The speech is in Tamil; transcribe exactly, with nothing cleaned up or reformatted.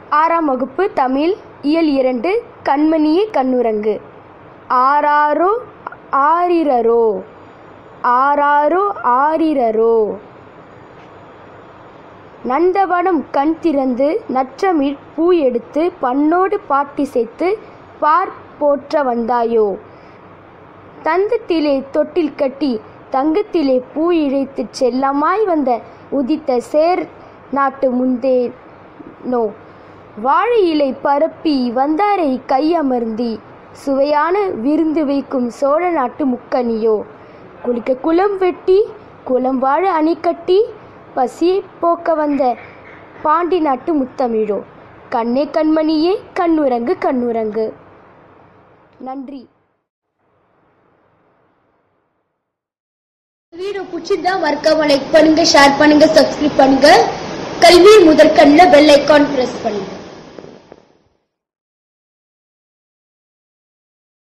ஆறாம் வகுப்பு தமிழ் இயல் இரண்டு கண்மணியே கண்ணுறங்கு. ஆராரோ ஆரிரரோ ஆராரோ ஆரிரரோ. நந்தவனம் கண் திறந்து நற்றமிழ் பூ எடுத்து பண்ணோடு பாட்டிசைத்து பார் போற்ற வந்தாயோ. தந்தத்திலே தொட்டில் கட்டி தங்கத்திலே பூ இழைத்துச் செல்லமாய் வந்த உதித்த சேர் நாட்டு முந்தேனோ. வாழை இலை பரப்பி வந்தாரை கையமர்ந்தி சுவையான விருந்து வைக்கும் சோழ நாட்டு முக்கனியோ. குளிக்க குளம் வெட்டி குளம் வாழ அணை கட்டி பசியை போக்க வந்த பாண்டி நாட்டு முத்தமிழோ. கண்ணே கண்மணியே கண்ணுறங்கு கண்ணுறங்கு. நன்றி. வீடியோ பிடிச்சிருந்தா மறக்காம லைக் பண்ணுங்க, ஷேர் பண்ணுங்க, சப்ஸ்கிரைப் பண்ணுங்க. கல்வி முதற்கண்ணில் பெல் ஐக்கான் பிரஸ் பண்ணுங்க.